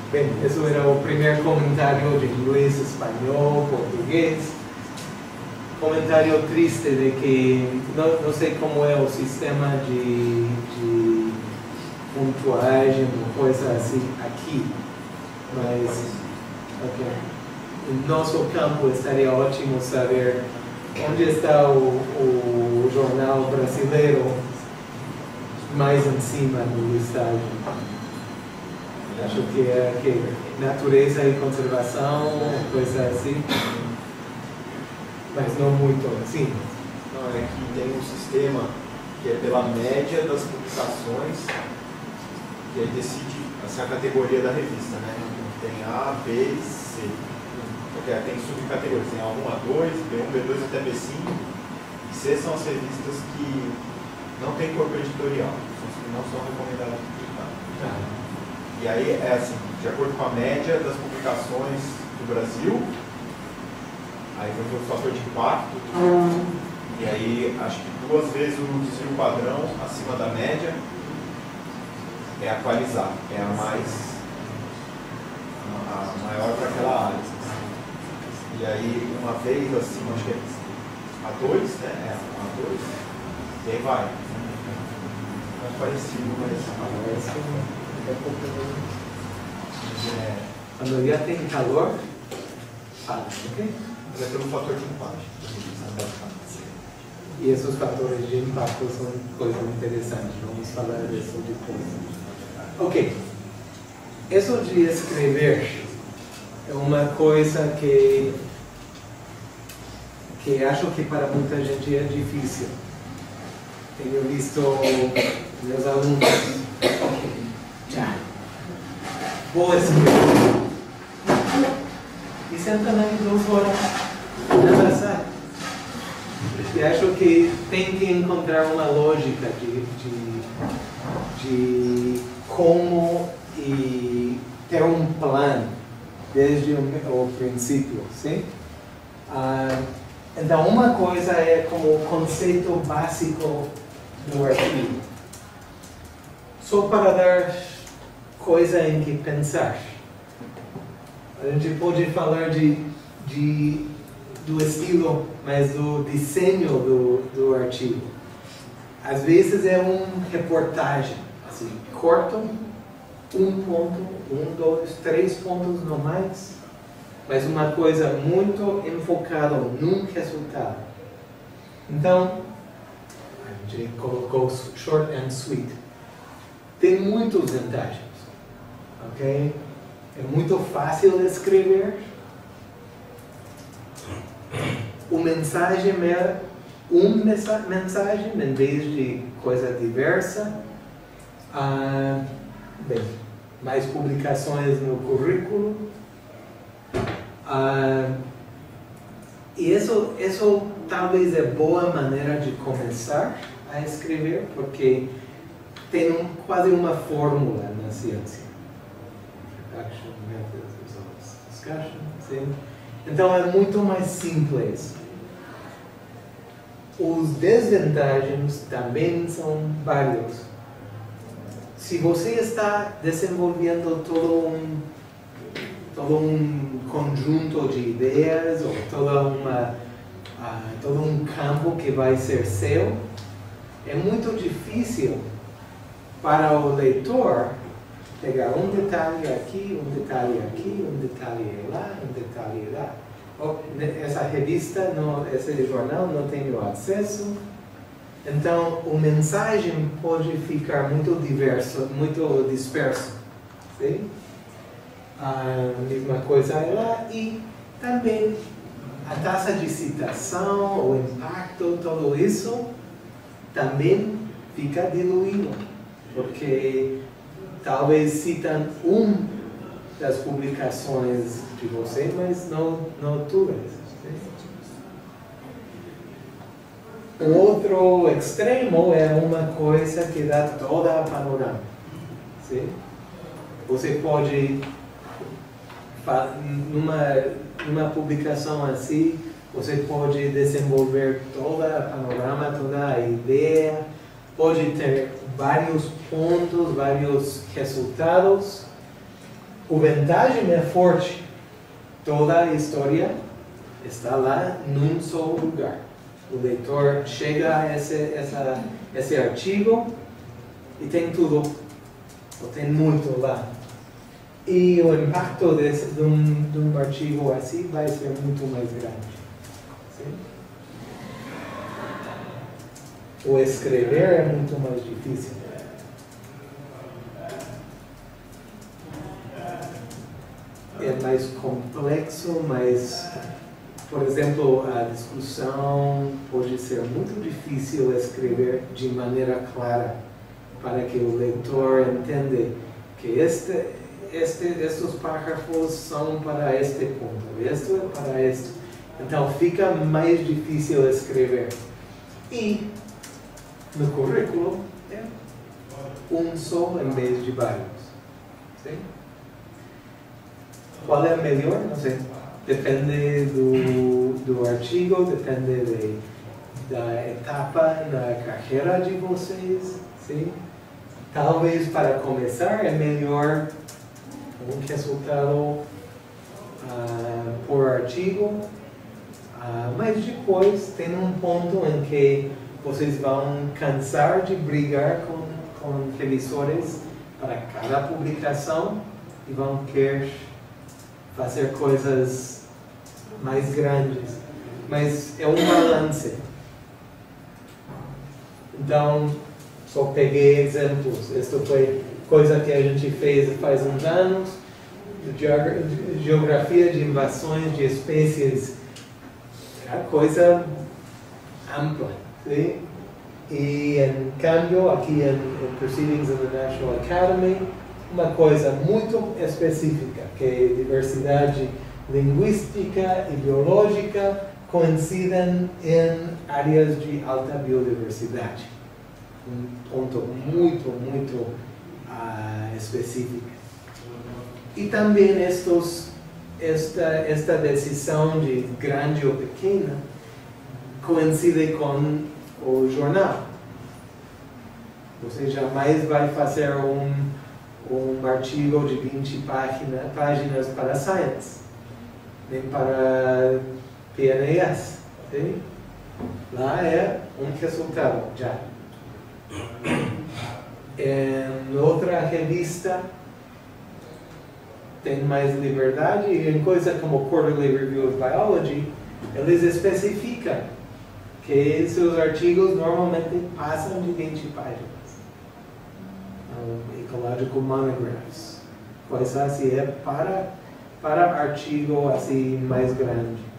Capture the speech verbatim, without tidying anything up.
Bem, esse era o primeiro comentário de inglês, espanhol, português. Comentário triste de que não, não sei como é o sistema de, de pontuagem ou coisa assim aqui, mas okay. No nosso campo estaria ótimo saber onde está o, o jornal brasileiro mais em cima do listagem. Acho que é que natureza e conservação, coisa assim. Mas não muito assim. Não, é que tem um sistema que é pela média das publicações e aí decide assim, a categoria da revista, né? Tem A, B e C. Porque tem subcategorias, tem A um, A dois, B um, B dois até B cinco. E C são as revistas que não tem corpo editorial, são as que não são recomendadas de publicar. Ah. E aí é assim, de acordo com a média das publicações do Brasil. Aí vai ver o fator de impacto, uhum. E aí acho que duas vezes o desvio padrão acima da média é a qualizar, é a mais a maior para aquela área. E aí uma vez acima, acho que é a dois, né? É a dois, e aí vai. É parecido, mas é, quando já tem calor, fala, ok? É pelo fator de impacto. E esses fatores de impacto são coisas interessantes, vamos falar disso depois. Ok, isso de escrever é uma coisa que, que acho que para muita gente é difícil. Tenho visto meus alunos, já, vou escrever. E sentam aí duas horas, nada sai. E acho que tem que encontrar uma lógica de, de, de como e ter um plano desde o, o princípio, sim? Ah, então, uma coisa é como o conceito básico do artigo. Só para dar coisa em que pensar. A gente pode falar de, de, do estilo, mas do desenho do, do artigo. Às vezes é uma reportagem, assim, cortam um ponto, um, dois, três pontos no mais, mas uma coisa muito enfocada num resultado. Então, a gente colocou short and sweet. Tem muitas vantagens, ok? É muito fácil escrever. O mensagem é uma mensagem em vez de coisa diversa. Ah, bem, mais publicações no currículo. Ah, e isso, isso talvez é boa maneira de começar a escrever, porque tem um, quase uma fórmula na ciência. Action, methods, results, discussion, sim? Então é muito mais simples. Os desvantagens também são vários. Se você está desenvolvendo todo um, todo um conjunto de ideias ou toda uma, uh, todo um campo que vai ser seu, é muito difícil para o leitor pegar um detalhe aqui, um detalhe aqui, um detalhe lá, um detalhe lá. Oh, essa revista, não, esse jornal não tenho acesso. Então, a mensagem pode ficar muito diverso, muito disperso. Sim? A mesma coisa é lá. E também a taxa de citação, o impacto, tudo isso também fica diluído. Porque talvez citam um das publicações de você, mas não, não todas. O outro extremo é uma coisa que dá toda a panorama. Sim? Você pode, numa, numa publicação assim, você pode desenvolver toda a panorama, toda a ideia, pode ter vários pontos, vários resultados, a vantagem é forte. Toda a história está lá num só lugar. O leitor chega a esse, essa, esse artigo e tem tudo, ou tem muito lá. E o impacto desse, de, um, de um artigo assim vai ser muito mais grande. Sim? O escrever é muito mais difícil. É mais complexo, mas, por exemplo, a discussão pode ser muito difícil escrever de maneira clara para que o leitor entenda que este, este, estes parágrafos são para este ponto, este é para este. Então fica mais difícil escrever. E no currículo é um só em vez de vários. Sim? Qual é melhor? Não sei. Depende do, do artigo, depende de, da etapa na carreira de vocês. Sim? Talvez para começar é melhor um resultado uh, por artigo, uh, mas depois tem um ponto em que vocês vão cansar de brigar com, com revisores para cada publicação e vão querer fazer coisas mais grandes, mas é um balance. Então, só peguei exemplos. Isso foi coisa que a gente fez faz uns anos, geografia de invasões de espécies, é coisa ampla. Sim? E, em câmbio, aqui em, em Proceedings of the National Academy, uma coisa muito específica, que é diversidade linguística e biológica coincidem em áreas de alta biodiversidade. Um ponto muito, muito uh, específico. E também estes, esta, esta decisão de grande ou pequena coincide com o jornal. Você jamais vai fazer um um artigo de vinte páginas, páginas para Science, nem para P N A S. Sim? Lá é um resultado, já. Em outra revista, tem mais liberdade, e em coisa como Quarterly Review of Biology, eles especificam que seus artigos normalmente passam de vinte páginas. Um, Ecological Monographs, coisa assim, é para, para artigo assim mais grande.